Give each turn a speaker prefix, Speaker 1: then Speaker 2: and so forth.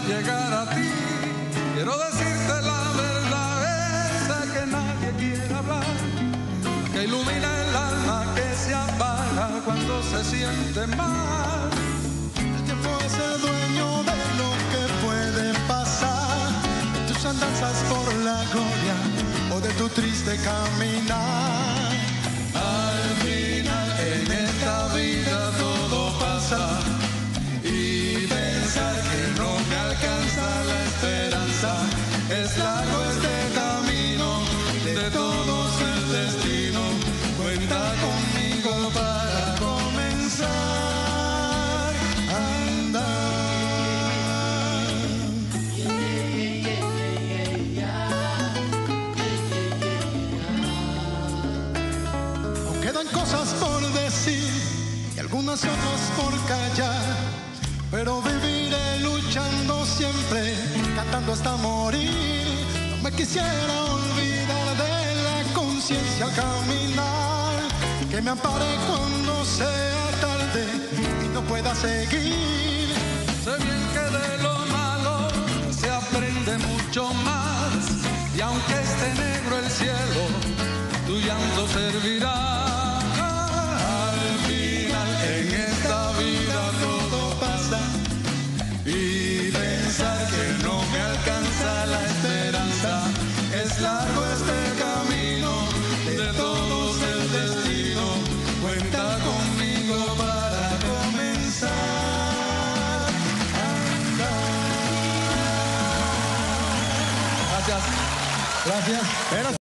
Speaker 1: llegar a ti. Quiero decirte la verdad, esa que nadie quiere hablar, que ilumina el alma que se apaga cuando se siente mal.
Speaker 2: El tiempo es el dueño de lo que puede pasar, de tus andanzas por la gloria o de tu triste caminar.
Speaker 1: Al final en esta vida todo pasa, y pensar que no me alcanza la esperanza. Es largo este camino, de todos el destino. Cuenta conmigo para comenzar a andar.
Speaker 2: Aún quedan cosas por decir y algunas otras por callar, pero viviré luchando siempre, cantando hasta morir. No me quisiera olvidar de la conciencia al caminar, que me ampare cuando sea tarde y no pueda seguir.
Speaker 1: Sé bien que de lo malo se aprende mucho más, y aunque esté negro el cielo, tu llanto servirá. Al final en esta vida todo pasa, y pensar que no me alcanza la esperanza. Es largo este camino, de todos el destino. Cuenta conmigo para comenzar a andar. Gracias.
Speaker 3: Gracias.